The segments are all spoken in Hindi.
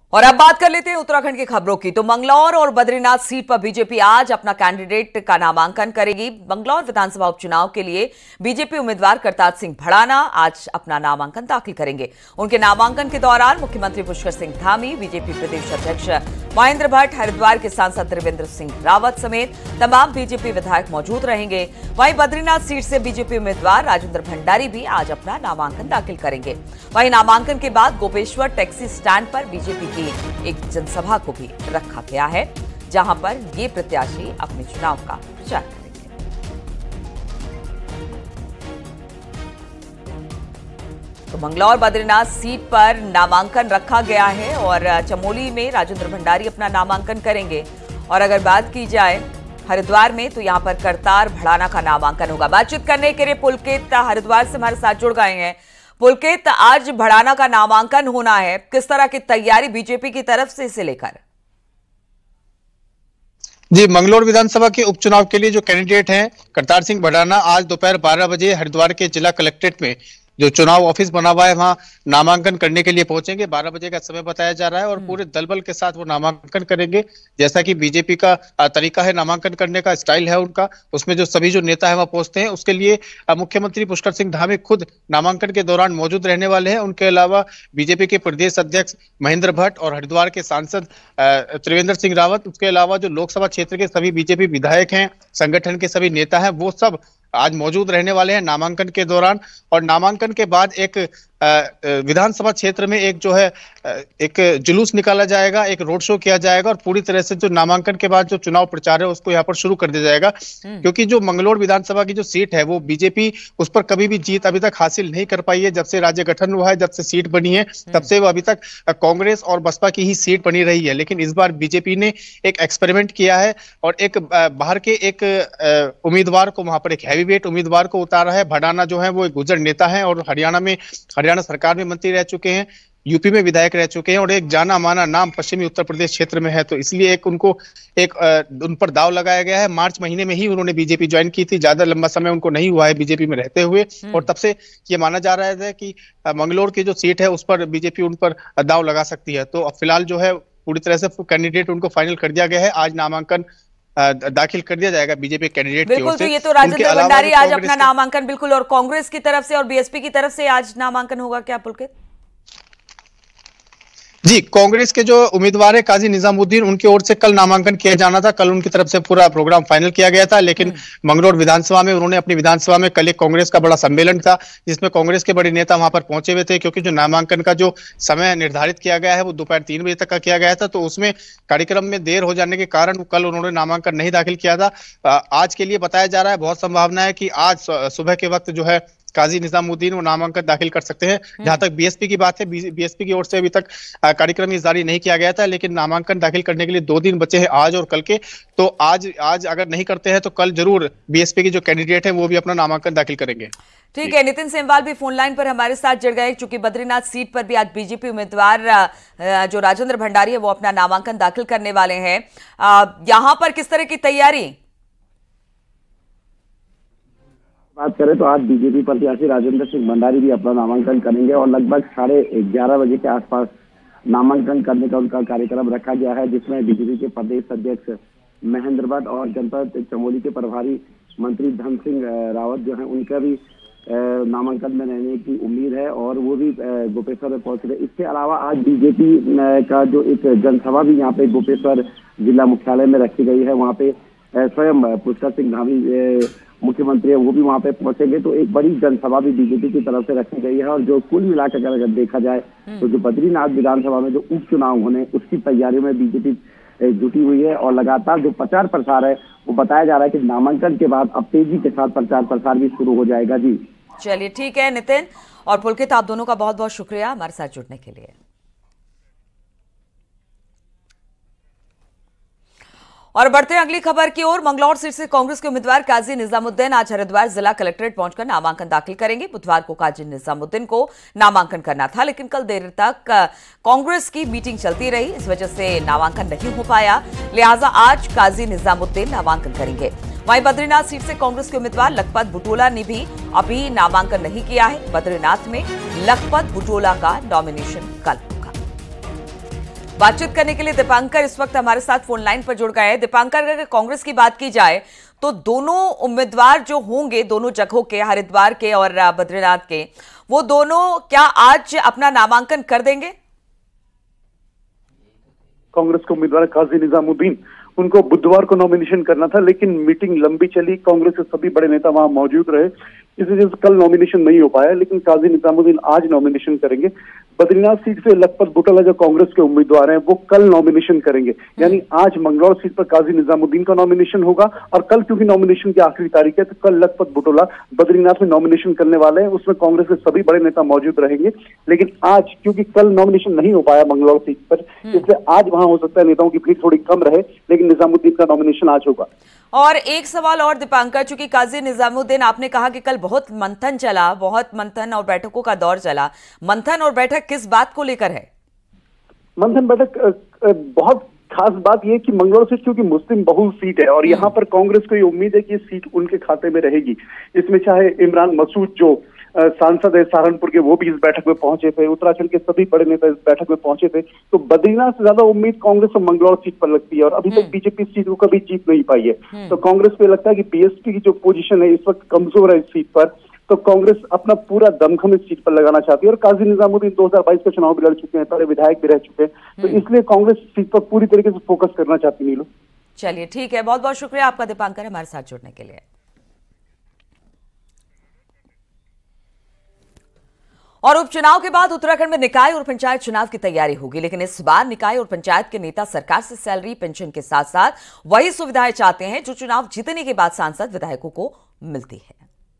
और अब बात कर लेते हैं उत्तराखंड की खबरों की। तो मंगलौर और बद्रीनाथ सीट पर बीजेपी आज अपना कैंडिडेट का नामांकन करेगी। मंगलौर विधानसभा उपचुनाव के लिए बीजेपी उम्मीदवार करतार सिंह भड़ाना आज अपना नामांकन दाखिल करेंगे। उनके नामांकन के दौरान मुख्यमंत्री पुष्कर सिंह धामी, बीजेपी प्रदेश अध्यक्ष महेंद्र भट्ट, हरिद्वार के सांसद त्रिवेंद्र सिंह रावत समेत तमाम बीजेपी विधायक मौजूद रहेंगे। वहीं बद्रीनाथ सीट से बीजेपी उम्मीदवार राजेंद्र भंडारी भी आज अपना नामांकन दाखिल करेंगे। वहीं नामांकन के बाद गोपेश्वर टैक्सी स्टैंड पर बीजेपी की एक जनसभा को भी रखा गया है, जहां पर ये प्रत्याशी अपने चुनाव का प्रचार करेंगे। तो मंगलौर बद्रीनाथ सीट पर नामांकन रखा गया है और चमोली में राजेंद्र भंडारी अपना नामांकन करेंगे। और अगर बात की जाए हरिद्वार में, तो यहां पर करतार भड़ाना का नामांकन होगा। बातचीत करने के लिए पुलकित हरिद्वार से हमारे साथ जुड़ गए हैं। पुलकित, आज भड़ाना का नामांकन होना है, किस तरह की तैयारी बीजेपी की तरफ से इसे लेकर? जी, मंगलौर विधानसभा के उपचुनाव के लिए जो कैंडिडेट हैं करतार सिंह भड़ाना आज दोपहर 12 बजे हरिद्वार के जिला कलेक्ट्रेट में जो चुनाव ऑफिस बना हुआ है वहां नामांकन करने के लिए पहुंचेंगे। 12 बजे का समय बताया जा रहा है और पूरे दल बल के साथ वो नामांकन करेंगे। जैसा कि बीजेपी का तरीका है, नामांकन करने का स्टाइल है उनका, उसमें जो सभी जो नेता है वहां पहुंचते हैं। उसके लिए मुख्यमंत्री पुष्कर सिंह धामी खुद नामांकन के दौरान मौजूद रहने वाले हैं। उनके अलावा बीजेपी के प्रदेश अध्यक्ष महेंद्र भट्ट और हरिद्वार के सांसद त्रिवेंद्र सिंह रावत, उसके अलावा जो लोकसभा क्षेत्र के सभी बीजेपी विधायक हैं, संगठन के सभी नेता हैं, वो सब आज मौजूद रहने वाले हैं नामांकन के दौरान। और नामांकन के बाद एक विधानसभा क्षेत्र में एक जो है एक जुलूस निकाला जाएगा, एक रोड शो किया जाएगा और पूरी तरह से जो नामांकन के बाद जो चुनाव प्रचार है उसको यहाँ पर शुरू कर दिया जाएगा। क्योंकि जो मंगलौर विधानसभा की जो सीट है वो बीजेपी उस पर कभी भी जीत अभी तक हासिल नहीं कर पाई है। जब से राज्य गठन हुआ है, जब से सीट बनी है, तब से वो अभी तक कांग्रेस और बसपा की ही सीट बनी रही है। लेकिन इस बार बीजेपी ने एक एक्सपेरिमेंट किया है और एक बाहर के एक उम्मीदवार को, वहां पर एक हैवीवेट उम्मीदवार को उतारा है। भड़ाना जो है वो एक गुर्जर नेता है और हरियाणा सरकार में मंत्री रह चुके हैं, यूपी में विधायक रह चुके हैं और एक जाना माना नाम पश्चिमी उत्तर प्रदेश क्षेत्र में है। तो इसलिए उन पर दाव लगाया गया है। मार्च महीने में ही उन्होंने बीजेपी ज्वाइन की थी, ज्यादा लंबा समय उनको नहीं हुआ है बीजेपी में रहते हुए और तब से ये माना जा रहा है कि मंगलौर की जो सीट है उस पर बीजेपी उन पर दाव लगा सकती है। तो अब फिलहाल जो है पूरी तरह से कैंडिडेट उनको फाइनल कर दिया गया है। आज नामांकन दाखिल कर दिया जाएगा बीजेपी कैंडिडेट की ओर से। तो ये तो राजेंद्र भंडारी आज अपना नामांकन बिल्कुल, और कांग्रेस की तरफ से और बीएसपी की तरफ से आज नामांकन होगा क्या पुलकित? जी, कांग्रेस के जो उम्मीदवार है काजी निजामुद्दीन, उनकी ओर से कल नामांकन किया जाना था। कल उनकी तरफ से पूरा प्रोग्राम फाइनल किया गया था, लेकिन मंगलौर विधानसभा में उन्होंने अपनी विधानसभा में कल एक कांग्रेस का बड़ा सम्मेलन था जिसमें कांग्रेस के बड़े नेता वहां पर पहुंचे हुए थे। क्योंकि जो नामांकन का जो समय निर्धारित किया गया है वो दोपहर 3 बजे तक का किया गया था, तो उसमें कार्यक्रम में देर हो जाने के कारण कल उन्होंने नामांकन नहीं दाखिल किया था। आज के लिए बताया जा रहा है, बहुत संभावना है कि आज सुबह के वक्त जो है काजी निजामुद्दीन वो नामांकन दाखिल कर सकते हैं। जहां तक बीएसपी की बात है, बीएसपी की ओर से अभी तक कार्यक्रम जारी नहीं किया गया था, लेकिन नामांकन दाखिल करने के लिए 2 दिन बचे हैं, आज और कल के। तो आज अगर नहीं करते हैं तो कल जरूर बीएसपी की जो कैंडिडेट है वो भी अपना नामांकन दाखिल करेंगे। ठीक है, नितिन सेमवाल भी फोन लाइन पर हमारे साथ जुड़ गए। चूंकि बद्रीनाथ सीट पर भी आज बीजेपी उम्मीदवार जो राजेंद्र भंडारी है वो अपना नामांकन दाखिल करने वाले हैं। यहां पर किस तरह की तैयारी? बात करें तो आज बीजेपी प्रत्याशी राजेंद्र सिंह भंडारी भी अपना नामांकन करेंगे और लगभग 11:30 बजे के आसपास नामांकन करने का उनका कार्यक्रम रखा गया है, जिसमें बीजेपी के प्रदेश अध्यक्ष महेंद्र भट्ट और जनपद चमोली के प्रभारी मंत्री धन सिंह रावत जो है उनका भी नामांकन में रहने की उम्मीद है और वो भी गोपेश्वर में पहुंच रहे। इसके अलावा आज बीजेपी का जो एक जनसभा भी यहाँ पे गोपेश्वर जिला मुख्यालय में रखी गई है, वहाँ पे स्वयं पुष्कर सिंह धामी मुख्यमंत्री है वो भी वहां पे पहुंचेंगे। तो एक बड़ी जनसभा भी बीजेपी की तरफ से रखी गई है और जो कुल मिलाकर अगर देखा जाए तो जो बद्रीनाथ विधानसभा में जो उपचुनाव होने उसकी तैयारियों में बीजेपी जुटी हुई है और लगातार जो प्रचार प्रसार है वो बताया जा रहा है कि नामांकन के बाद अब तेजी के साथ प्रचार प्रसार भी शुरू हो जाएगा। जी चलिए, ठीक है नितिन और पुलकित, आप दोनों का बहुत बहुत शुक्रिया हमारे साथ जुड़ने के लिए। और बढ़ते हैं अगली खबर की ओर। मंगलौर सीट से कांग्रेस के उम्मीदवार काजी निजामुद्दीन आज हरिद्वार जिला कलेक्ट्रेट पहुंचकर नामांकन दाखिल करेंगे। बुधवार को काजी निजामुद्दीन को नामांकन करना था, लेकिन कल देर तक कांग्रेस की मीटिंग चलती रही, इस वजह से नामांकन नहीं हो पाया। लिहाजा आज काजी निजामुद्दीन नामांकन करेंगे। वहीं बद्रीनाथ सीट से कांग्रेस के उम्मीदवार लखपत बुटोला ने भी अभी नामांकन नहीं किया है। बद्रीनाथ में लखपत बुटोला का नॉमिनेशन कल होगा। बातचीत करने के लिए दीपांकर इस वक्त हमारे साथ फोन लाइन पर जुड़ गए हैं। दीपांकर, अगर कांग्रेस की बात की जाए तो दोनों उम्मीदवार जो होंगे दोनों जगहों के, हरिद्वार के और बद्रीनाथ के, वो दोनों क्या आज अपना नामांकन कर देंगे? कांग्रेस के उम्मीदवार काजी निजामुद्दीन, उनको बुधवार को नॉमिनेशन करना था, लेकिन मीटिंग लंबी चली, कांग्रेस के सभी बड़े नेता वहां मौजूद रहे, इस वजह से कल नॉमिनेशन नहीं हो पाया। लेकिन काजी निजामुद्दीन आज नॉमिनेशन करेंगे। बद्रीनाथ सीट से लखपत बुटाला जो कांग्रेस के उम्मीदवार हैं वो कल नॉमिनेशन करेंगे, यानी आज मंगलौर सीट पर काजी निजामुद्दीन का नॉमिनेशन होगा और कल क्योंकि नॉमिनेशन की आखिरी तारीख है तो कल लखपत बुटाला बद्रीनाथ में नॉमिनेशन करने वाले हैं, उसमें कांग्रेस के सभी बड़े नेता मौजूद रहेंगे। लेकिन आज क्योंकि कल नॉमिनेशन नहीं हो पाया मंगलौर सीट पर, इसलिए आज वहां हो सकता है नेताओं की भीड़ थोड़ी कम रहे, लेकिन निजामुद्दीन का नॉमिनेशन आज होगा। और एक सवाल और दीपांकर, चूंकि काजी निजामुद्दीन, आपने कहा कि कल बहुत मंथन चला, बहुत मंथन और बैठकों का दौर चला, मंथन और बैठक किस बात को लेकर है? मंथन बैठक बहुत खास बात यह कि मंगलौर सीट क्योंकि मुस्लिम बहुल सीट है और यहाँ पर कांग्रेस को ये उम्मीद है कि ये सीट उनके खाते में रहेगी। इसमें चाहे इमरान मसूद जो सांसद है सहारनपुर के, वो भी इस बैठक में पहुंचे थे, उत्तराखंड के सभी बड़े नेता इस बैठक में पहुंचे थे, तो बद्रीनाथ से ज्यादा उम्मीद कांग्रेस और मंगलौर सीट पर लगती है और अभी तक बीजेपी इस सीट को कभी जीत नहीं पाई है। तो कांग्रेस को लगता है कि बीएसपी की जो पोजीशन है इस वक्त कमजोर है इस सीट पर, तो कांग्रेस अपना पूरा दमखम इस सीट पर लगाना चाहती है। और काजी निजामुद्दीन 2022 का चुनाव भी लड़ चुके हैं, पहले विधायक भी रह चुके हैं, तो इसलिए कांग्रेस सीट पर पूरी तरीके से फोकस करना चाहती है। नीलू, चलिए ठीक है, बहुत बहुत शुक्रिया आपका दीपांकर हमारे साथ जुड़ने के लिए। और उपचुनाव के बाद उत्तराखंड में निकाय और पंचायत चुनाव की तैयारी होगी, लेकिन इस बार निकाय और पंचायत के नेता सरकार से सैलरी, पेंशन के साथ साथ वही सुविधाएं चाहते हैं जो चुनाव जीतने के बाद सांसद विधायकों को मिलती है।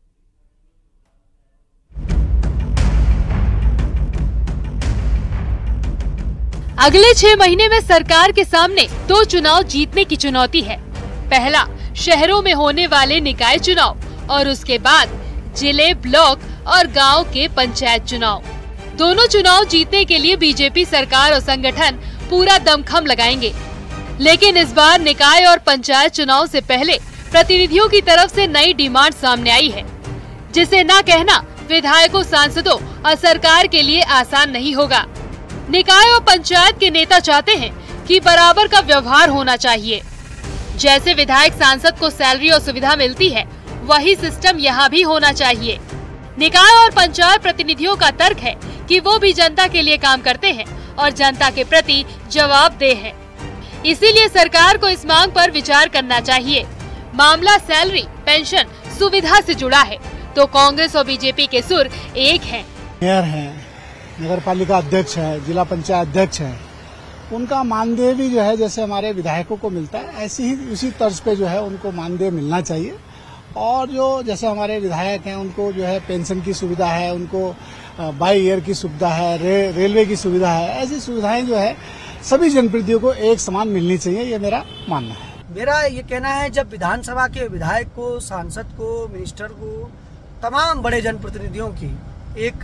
अगले 6 महीने में सरकार के सामने 2 चुनाव जीतने की चुनौती है। पहला शहरों में होने वाले निकाय चुनाव और उसके बाद जिले, ब्लॉक और गांव के पंचायत चुनाव। दोनों चुनाव जीतने के लिए बीजेपी सरकार और संगठन पूरा दमखम लगाएंगे, लेकिन इस बार निकाय और पंचायत चुनाव से पहले प्रतिनिधियों की तरफ से नई डिमांड सामने आई है, जिसे न कहना विधायकों, सांसदों और सरकार के लिए आसान नहीं होगा। निकाय और पंचायत के नेता चाहते हैं कि बराबर का व्यवहार होना चाहिए। जैसे विधायक सांसद को सैलरी और सुविधा मिलती है, वही सिस्टम यहाँ भी होना चाहिए। निकाय और पंचायत प्रतिनिधियों का तर्क है कि वो भी जनता के लिए काम करते हैं और जनता के प्रति जवाबदेह हैं। इसीलिए सरकार को इस मांग पर विचार करना चाहिए। मामला सैलरी, पेंशन, सुविधा से जुड़ा है तो कांग्रेस और बीजेपी के सुर एक हैं। मेयर हैं, नगर पालिका अध्यक्ष है, जिला पंचायत अध्यक्ष है, उनका मानदेय भी जो है जैसे हमारे विधायकों को मिलता है, ऐसे ही उसी तर्ज पे जो है उनको मानदेय मिलना चाहिए। और जो जैसे हमारे विधायक हैं उनको जो है पेंशन की सुविधा है, उनको बाई ईयर की सुविधा है, रेलवे की सुविधा है, ऐसी सुविधाएं जो है सभी जनप्रतिनिधियों को एक समान मिलनी चाहिए, ये मेरा मानना है। मेरा ये कहना है जब विधानसभा के विधायक को, सांसद को, मिनिस्टर को, तमाम बड़े जनप्रतिनिधियों की एक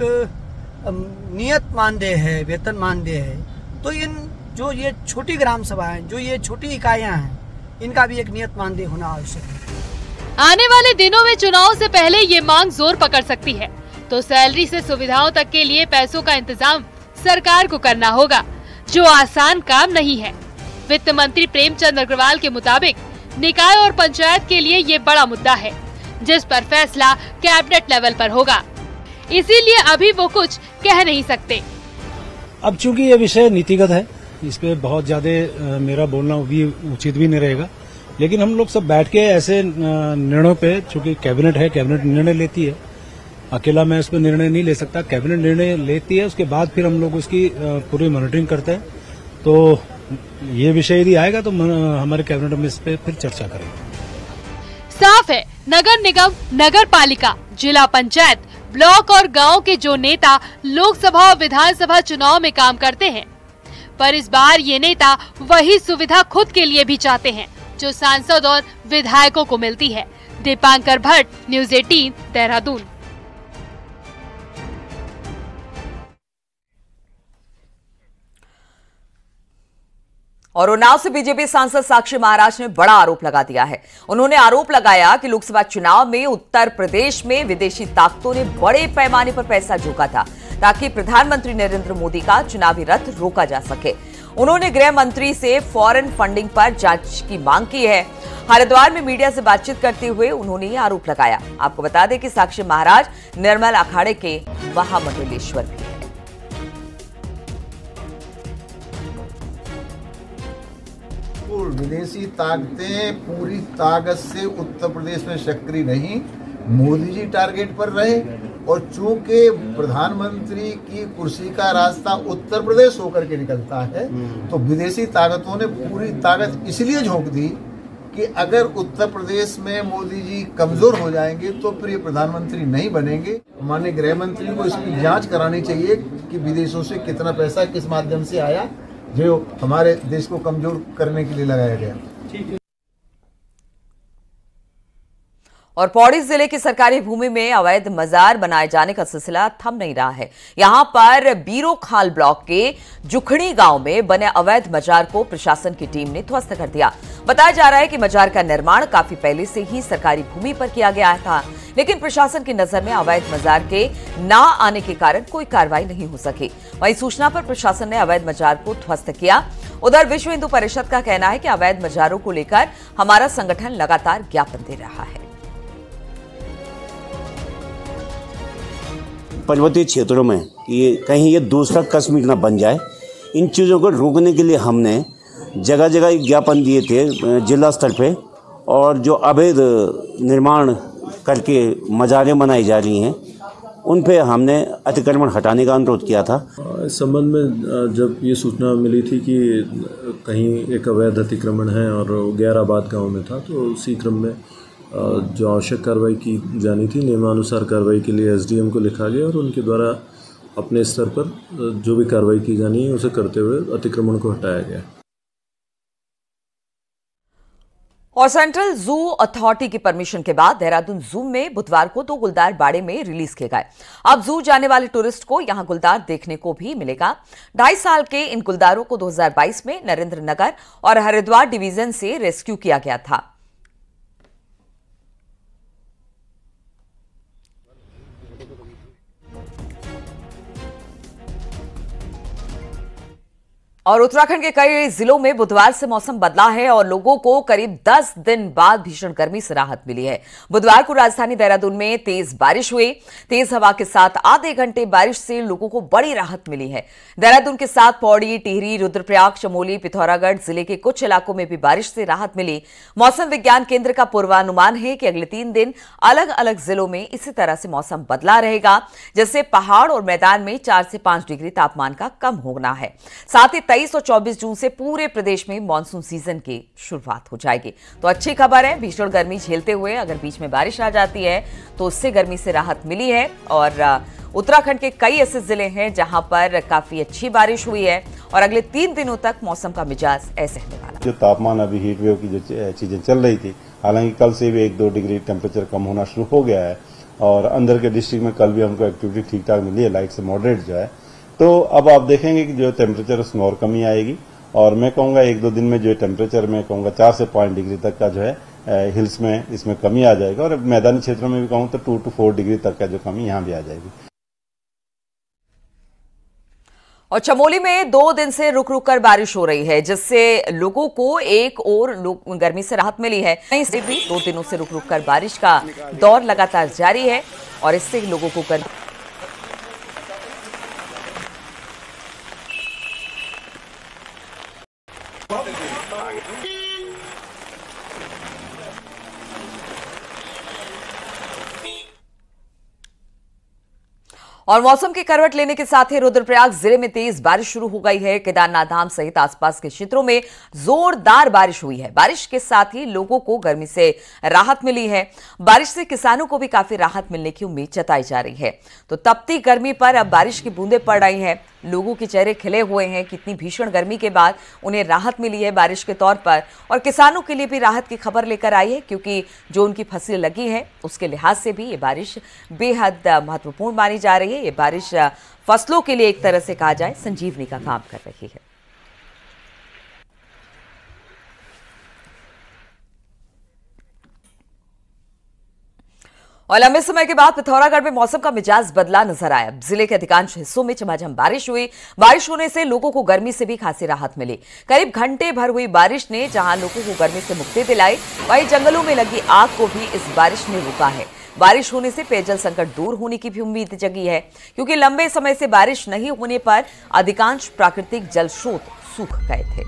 नियत मानदेय है, वेतन मानदेय है, तो इन जो ये छोटी ग्राम सभाएं, जो ये छोटी इकाइयां हैं, इनका भी एक नियत मानदेय होना आवश्यक है। आने वाले दिनों में चुनाव से पहले ये मांग जोर पकड़ सकती है, तो सैलरी से सुविधाओं तक के लिए पैसों का इंतजाम सरकार को करना होगा, जो आसान काम नहीं है। वित्त मंत्री प्रेमचंद अग्रवाल के मुताबिक निकाय और पंचायत के लिए ये बड़ा मुद्दा है, जिस पर फैसला कैबिनेट लेवल पर होगा। इसीलिए अभी वो कुछ कह नहीं सकते। अब चूंकि ये विषय नीतिगत है, इस पे बहुत ज्यादा मेरा बोलना भी उचित भी नहीं रहेगा, लेकिन हम लोग सब बैठ के ऐसे निर्णयों पे, चूंकि कैबिनेट है, कैबिनेट निर्णय लेती है, अकेला मैं इस पर निर्णय नहीं ले सकता, कैबिनेट निर्णय लेती है, उसके बाद फिर हम लोग उसकी पूरी मॉनिटरिंग करते हैं। तो ये विषय यदि आएगा तो हमारे कैबिनेट में इस पे फिर चर्चा करेंगे। साफ है, नगर निगम, नगर पालिका, जिला पंचायत, ब्लॉक और गांव के जो नेता लोकसभा और विधानसभा चुनाव में काम करते हैं, पर इस बार ये नेता वही सुविधा खुद के लिए भी चाहते हैं जो सांसद और विधायकों को मिलती है। दीपांकर भट्ट, न्यूज़ 18, देहरादून। और उन्नाव से बीजेपी सांसद साक्षी महाराज ने बड़ा आरोप लगा दिया है। उन्होंने आरोप लगाया कि लोकसभा चुनाव में उत्तर प्रदेश में विदेशी ताकतों ने बड़े पैमाने पर पैसा झोंका था ताकि प्रधानमंत्री नरेंद्र मोदी का चुनावी रथ रोका जा सके। उन्होंने गृह मंत्री से फॉरेन फंडिंग पर जांच की मांग की है। हरिद्वार में मीडिया से बातचीत करते हुए उन्होंने ये आरोप लगाया। आपको बता दें कि साक्षी महाराज निर्मल अखाड़े के महामंडलेश्वर भी हैं। विदेशी ताकतें पूरी ताकत से उत्तर प्रदेश में सक्रिय नहीं, मोदी जी टारगेट पर रहे और चूंकि प्रधानमंत्री की कुर्सी का रास्ता उत्तर प्रदेश होकर के निकलता है तो विदेशी ताकतों ने पूरी ताकत इसलिए झोंक दी कि अगर उत्तर प्रदेश में मोदी जी कमजोर हो जाएंगे तो फिर ये प्रधानमंत्री नहीं बनेंगे। माननीय गृह मंत्री को इसकी जांच करानी चाहिए कि विदेशों से कितना पैसा किस माध्यम से आया जो हमारे देश को कमजोर करने के लिए लगाया गया। ठीक है। और पौड़ी जिले की सरकारी भूमि में अवैध मजार बनाए जाने का सिलसिला थम नहीं रहा है। यहां पर बीरोखाल ब्लॉक के जुखड़ी गांव में बने अवैध मजार को प्रशासन की टीम ने ध्वस्त कर दिया। बताया जा रहा है कि मजार का निर्माण काफी पहले से ही सरकारी भूमि पर किया गया था, लेकिन प्रशासन की नजर में अवैध मजार के ना आने के कारण कोई कार्रवाई नहीं हो सकी। वहीं सूचना पर प्रशासन ने अवैध मजार को ध्वस्त किया। उधर विश्व हिंदू परिषद का कहना है कि अवैध मजारों को लेकर हमारा संगठन लगातार ज्ञापन दे रहा है। पर्वतीय क्षेत्रों में कहीं ये दूसरा कश्मीर न बन जाए, इन चीज़ों को रोकने के लिए हमने जगह जगह ज्ञापन दिए थे जिला स्तर पे, और जो अवैध निर्माण करके मजारें बनाई जा रही हैं उन पे हमने अतिक्रमण हटाने का अनुरोध किया था। इस संबंध में जब ये सूचना मिली थी कि कहीं एक अवैध अतिक्रमण है और गैराबाद गाँव में था, तो उसी क्रम में जो आवश्यक कार्रवाई की जानी थी नियमानुसार कार्रवाई के लिए एसडीएम को लिखा गया और उनके द्वारा अपने स्तर पर जो भी कार्रवाई की जानी है उसे करते हुए अतिक्रमण को हटाया गया। और सेंट्रल जू अथॉरिटी की परमिशन के बाद देहरादून जू में बुधवार को 2 गुलदार बाड़े में रिलीज किए गए। अब जू जाने वाले टूरिस्ट को यहां गुलदार देखने को भी मिलेगा। 2.5 साल के इन गुलदारों को 2022 में नरेंद्र नगर और हरिद्वार डिवीजन से रेस्क्यू किया गया था। और उत्तराखंड के कई जिलों में बुधवार से मौसम बदला है और लोगों को करीब 10 दिन बाद भीषण गर्मी से राहत मिली है। बुधवार को राजधानी देहरादून में तेज बारिश हुई। तेज हवा के साथ आधे घंटे बारिश से लोगों को बड़ी राहत मिली है। देहरादून के साथ पौड़ी, टिहरी, रुद्रप्रयाग, चमोली, पिथौरागढ़ जिले के कुछ इलाकों में भी बारिश से राहत मिली। मौसम विज्ञान केंद्र का पूर्वानुमान है कि अगले 3 दिन अलग अलग जिलों में इसी तरह से मौसम बदला रहेगा, जिससे पहाड़ और मैदान में 4 से 5 डिग्री तापमान का कम होना है। साथ ही 23 और 24 जून से पूरे प्रदेश में मानसून सीजन की शुरुआत हो जाएगी। तो अच्छी खबर है, भीषण गर्मी झेलते हुए अगर बीच में बारिश आ जाती है तो उससे गर्मी से राहत मिली है। और उत्तराखंड के कई ऐसे जिले हैं जहां पर काफी अच्छी बारिश हुई है और अगले 3 दिनों तक मौसम का मिजाज ऐसे रहने वाला। जो तापमान अभी हीट वेव की जो चीजें चल रही थी, हालांकि कल से भी 1-2 डिग्री टेम्परेचर कम होना शुरू हो गया है और अंदर के डिस्ट्रिक्ट में कल भी हमको एक्टिविटी ठीक ठाक मिली है, लाइट से मॉडरेट जो है। तो अब आप देखेंगे कि जो टेम्परेचर उसमें और कमी आएगी और मैं कहूंगा 1-2 दिन में जो टेम्परेचर में कहूंगा 4 से 5 डिग्री तक का जो है हिल्स में इसमें कमी आ जाएगा और मैदानी क्षेत्रों में भी कहूं तो 2 to 4 डिग्री तक का जो कमी यहां भी आ जाएगी। और चमोली में 2 दिन से रुक रुक कर बारिश हो रही है, जिससे लोगों को एक और गर्मी से राहत मिली है। इससे भी 2 दिनों से रुक रुक कर बारिश का दौर लगातार जारी है और इससे लोगों को गर्मी और मौसम की करवट लेने के साथ ही रुद्रप्रयाग जिले में तेज बारिश शुरू हो गई है। केदारनाथ धाम सहित आसपास के क्षेत्रों में जोरदार बारिश हुई है। बारिश के साथ ही लोगों को गर्मी से राहत मिली है। बारिश से किसानों को भी काफी राहत मिलने की उम्मीद जताई जा रही है। तो तपती गर्मी पर अब बारिश की बूंदें पड़ रही हैं। लोगों के चेहरे खिले हुए हैं। कितनी भीषण गर्मी के बाद उन्हें राहत मिली है बारिश के तौर पर, और किसानों के लिए भी राहत की खबर लेकर आई है, क्योंकि जो उनकी फसलें लगी है उसके लिहाज से भी ये बारिश बेहद महत्वपूर्ण मानी जा रही है। ये बारिश फसलों के लिए एक तरह से कहा जाए संजीवनी का काम कर रही है। और लंबे समय के बाद पिथौरागढ़ में मौसम का मिजाज बदला नजर आया। जिले के अधिकांश हिस्सों में झमाझम बारिश हुई। बारिश होने से लोगों को गर्मी से भी खासी राहत मिली। करीब घंटे भर हुई बारिश ने जहां लोगों को गर्मी से मुक्ति दिलाई, वहीं जंगलों में लगी आग को भी इस बारिश ने रोका है। बारिश होने से पेयजल संकट दूर होने की भी उम्मीद जगी है, क्योंकि लंबे समय से बारिश नहीं होने पर अधिकांश प्राकृतिक जल स्रोत सूख गए थे।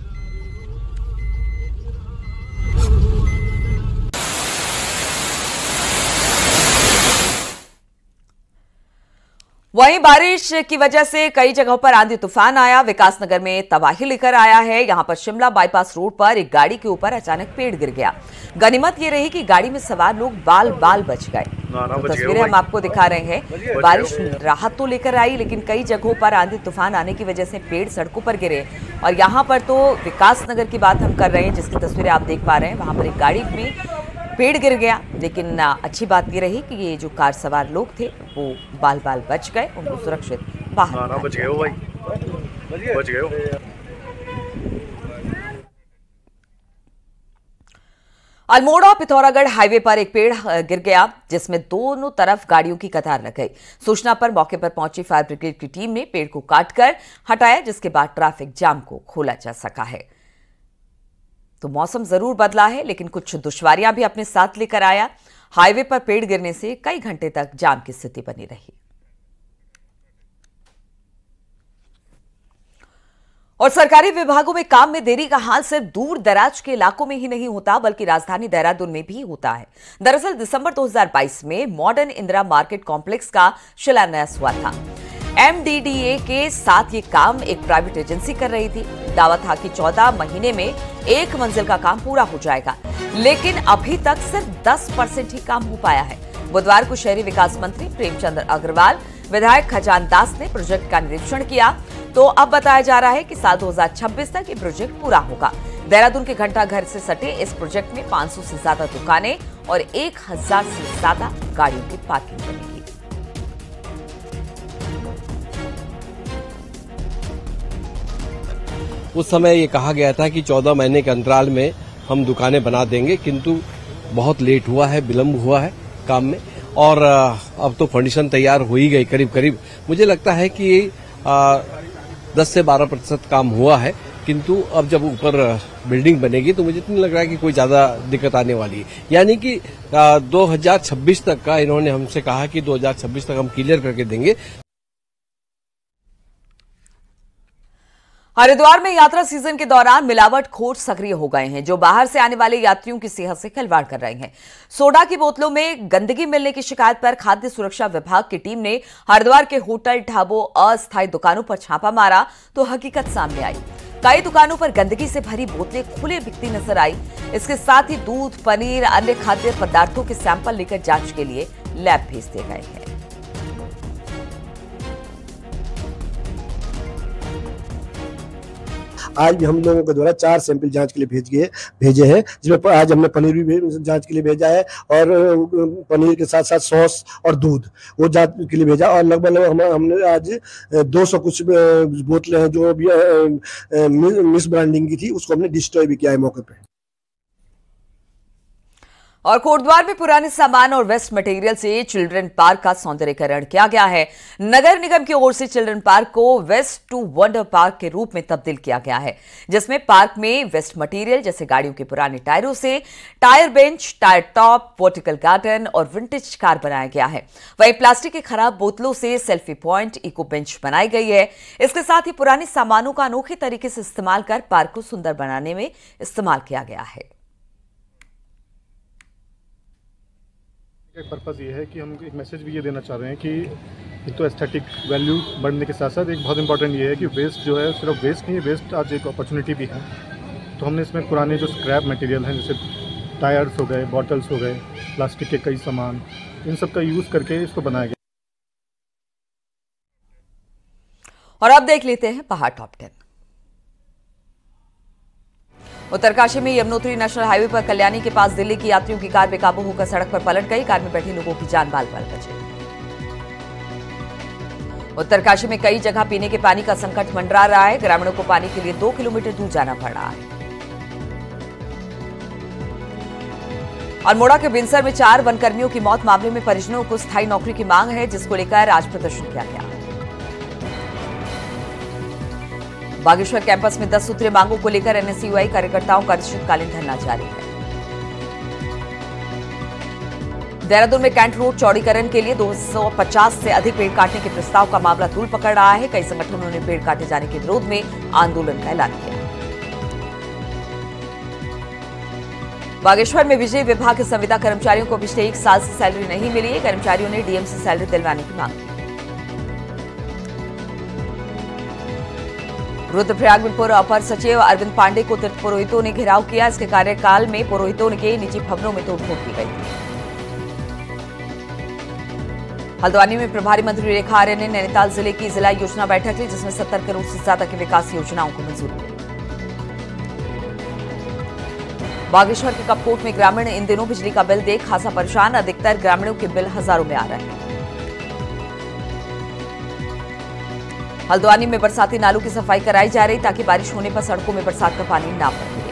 वहीं बारिश की वजह से कई जगहों पर आंधी तूफान आया। विकासनगर में तबाही लेकर आया है। यहां पर शिमला बाईपास रोड पर एक गाड़ी के ऊपर अचानक पेड़ गिर गया। गनीमत ये रही कि गाड़ी में सवार लोग बाल बाल बच गए। तस्वीरें हम आपको दिखा रहे हैं। बारिश राहत तो लेकर आई, लेकिन कई जगहों पर आंधी तूफान आने की वजह से पेड़ सड़कों पर गिरे। और यहां पर तो विकासनगर की बात हम कर रहे हैं, जिसकी तस्वीरें आप देख पा रहे हैं। वहां पर एक गाड़ी में पेड़ गिर गया, लेकिन अच्छी बात ये रही कि ये जो कार सवार लोग थे वो बाल बाल बच गए, उनको सुरक्षित बाहर बच गए हो भाई, बच गए हो। अल्मोड़ा पिथौरागढ़ हाईवे पर एक पेड़ गिर गया, जिसमें दोनों तरफ गाड़ियों की कतार लग गई। सूचना पर मौके पर पहुंची फायर ब्रिगेड की टीम ने पेड़ को काटकर हटाया, जिसके बाद ट्रैफिक जाम को खोला जा सका है। तो मौसम जरूर बदला है, लेकिन कुछ दुश्वारियां भी अपने साथ लेकर आया। हाईवे पर पेड़ गिरने से कई घंटे तक जाम की स्थिति बनी रही। और सरकारी विभागों में काम में देरी का हाल सिर्फ दूर दराज के इलाकों में ही नहीं होता, बल्कि राजधानी देहरादून में भी होता है। दरअसल दिसंबर 2022 में मॉडर्न इंदिरा मार्केट कॉम्प्लेक्स का शिलान्यास हुआ था। MDDA के साथ ये काम एक प्राइवेट एजेंसी कर रही थी। दावा था कि 14 महीने में 1 मंजिल का काम पूरा हो जाएगा, लेकिन अभी तक सिर्फ 10% ही काम हो पाया है। बुधवार को शहरी विकास मंत्री प्रेमचंद अग्रवाल, विधायक खजान दास ने प्रोजेक्ट का निरीक्षण किया, तो अब बताया जा रहा है कि साल 2026 तक ये प्रोजेक्ट पूरा होगा। देहरादून के घंटाघर से सटे इस प्रोजेक्ट में 500 से ज्यादा दुकानें और 1000 से ज्यादा गाड़ियों की पार्किंग बनेगी। उस समय ये कहा गया था कि 14 महीने के अंतराल में हम दुकानें बना देंगे, किंतु बहुत लेट हुआ है, विलंब हुआ है काम में। और अब तो फंडिशन तैयार हो ही गई करीब करीब। मुझे लगता है कि 10 से 12% काम हुआ है, किंतु अब जब ऊपर बिल्डिंग बनेगी तो मुझे नहीं लग रहा है कि कोई ज्यादा दिक्कत आने वाली है। यानी कि 2026 तक का इन्होंने हमसे कहा कि 2026 तक हम क्लियर करके देंगे। हरिद्वार में यात्रा सीजन के दौरान मिलावटखोर सक्रिय हो गए हैं, जो बाहर से आने वाले यात्रियों की सेहत से खिलवाड़ कर रहे हैं। सोडा की बोतलों में गंदगी मिलने की शिकायत पर खाद्य सुरक्षा विभाग की टीम ने हरिद्वार के होटल, ढाबों, अस्थायी दुकानों पर छापा मारा तो हकीकत सामने आई। कई दुकानों पर गंदगी से भरी बोतलें खुले बिकती नजर आई। इसके साथ ही दूध, पनीर, अन्य खाद्य पदार्थों के सैंपल लेकर जांच के लिए लैब भेज दिए गए हैं। आज भी हम लोगों के द्वारा 4 सैंपल जांच के लिए भेजे हैं, जिसमें आज हमने पनीर भी जांच के लिए भेजा है और पनीर के साथ साथ सॉस और दूध वो जांच के लिए भेजा। और लगभग हमने आज 200 कुछ बोतलें हैं जो भी मिस ब्रांडिंग की थी, उसको हमने डिस्ट्रॉय भी किया है मौके पे। और कोटद्वार में पुराने सामान और वेस्ट मटेरियल से चिल्ड्रन पार्क का सौंदर्यीकरण किया गया है। नगर निगम की ओर से चिल्ड्रन पार्क को वेस्ट टू वंडर पार्क के रूप में तब्दील किया गया है, जिसमें पार्क में वेस्ट मटेरियल जैसे गाड़ियों के पुराने टायरों से tyre bench, tyre top, vertical garden और विंटेज कार बनाया गया है। वहीं प्लास्टिक की खराब बोतलों से सेल्फी पॉइंट, इको बेंच बनाई गई है। इसके साथ ही पुराने सामानों का अनोखे तरीके से इस्तेमाल कर पार्क को सुंदर बनाने में इस्तेमाल किया गया है। एक पर्पज़ ये है कि हम एक मैसेज भी ये देना चाह रहे हैं कि एक तो एस्थेटिक वैल्यू बढ़ने के साथ साथ एक बहुत इंपॉर्टेंट ये है कि वेस्ट जो है सिर्फ वेस्ट नहीं है, वेस्ट आज एक अपॉर्चुनिटी भी है। तो हमने इसमें पुराने जो स्क्रैप मटेरियल हैं जैसे टायर्स हो गए, बॉटल्स हो गए, प्लास्टिक के कई सामान, इन सब का यूज़ करके इसको बनाया गया। और अब देख लेते हैं पहाड़ टॉप 10। उत्तरकाशी में यमुनोत्री नेशनल हाईवे पर कल्याणी के पास दिल्ली की यात्रियों की कार बेकाबू होकर सड़क पर पलट गई। कार में बैठे लोगों की जान बाल बाल बची। उत्तरकाशी में कई जगह पीने के पानी का संकट मंडरा रहा है। ग्रामीणों को पानी के लिए 2 किलोमीटर दूर जाना पड़ रहा है। अल्मोड़ा के बिनसर में 4 वनकर्मियों की मौत मामले में परिजनों को स्थायी नौकरी की मांग है, जिसको लेकर आज प्रदर्शन किया गया। बागेश्वर कैंपस में 10 सूत्रीय मांगों को लेकर एनएसयूआई कार्यकर्ताओं का अनिश्चितकालीन धरना जारी है। देहरादून में कैंट रोड चौड़ीकरण के लिए 250 से अधिक पेड़ काटने के प्रस्ताव का मामला तूल पकड़ रहा है। कई संगठनों ने पेड़ काटे जाने के विरोध में आंदोलन का ऐलान किया। बागेश्वर में बिजली विभाग के संविदा कर्मचारियों को पिछले 1 साल से सैलरी नहीं मिली है। कर्मचारियों ने डीएम से सैलरी दिलवाने की मांग की। रुद्रप्रयाग में पूर्व अपर सचिव अरविंद पांडे को तीर्थ पुरोहितों ने घेराव किया। इसके कार्यकाल में पुरोहितों के निजी भवनों में तोड़फोड़ की गई थी। हल्द्वानी में प्रभारी मंत्री रेखा आर्य ने नैनीताल जिले की जिला योजना बैठक ली, जिसमें 70 करोड़ से ज्यादा की विकास योजनाओं को मंजूरी मिली। बागेश्वर के कपकोट में ग्रामीण इन दिनों बिजली का बिल देख खासा परेशान। अधिकतर ग्रामीणों के बिल हजारों में आ रहे हैं। हल्द्वानी में बरसाती नालों की सफाई कराई जा रही ताकि बारिश होने पर सड़कों में बरसात का पानी ना पड़े।